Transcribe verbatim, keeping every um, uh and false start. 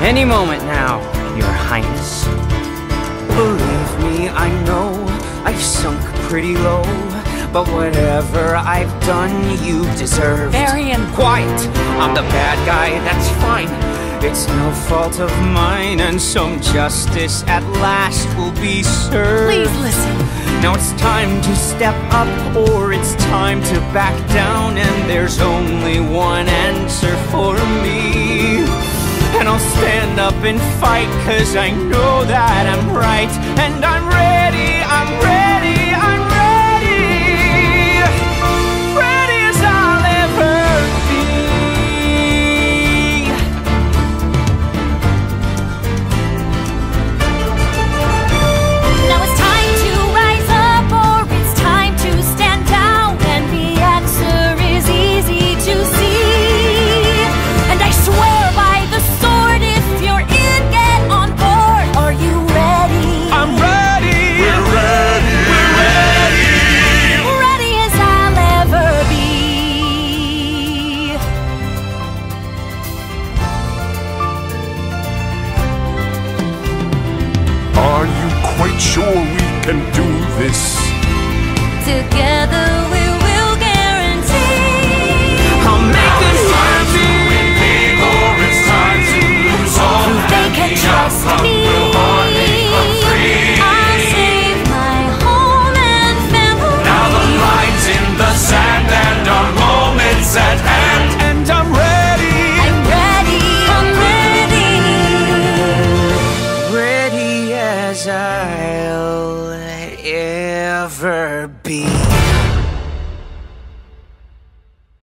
Any moment now, Your Highness. Believe me, I know I've sunk pretty low, but whatever I've done, you deserve. Varian. Quiet! I'm the bad guy, that's fine. It's no fault of mine, and some justice at last will be served. Please listen. Now it's time to step up, or it's time to back down, and there's only one answer for me. And I'll stand up and fight, cause I know that I'm right, and I'm ready, I'm ready.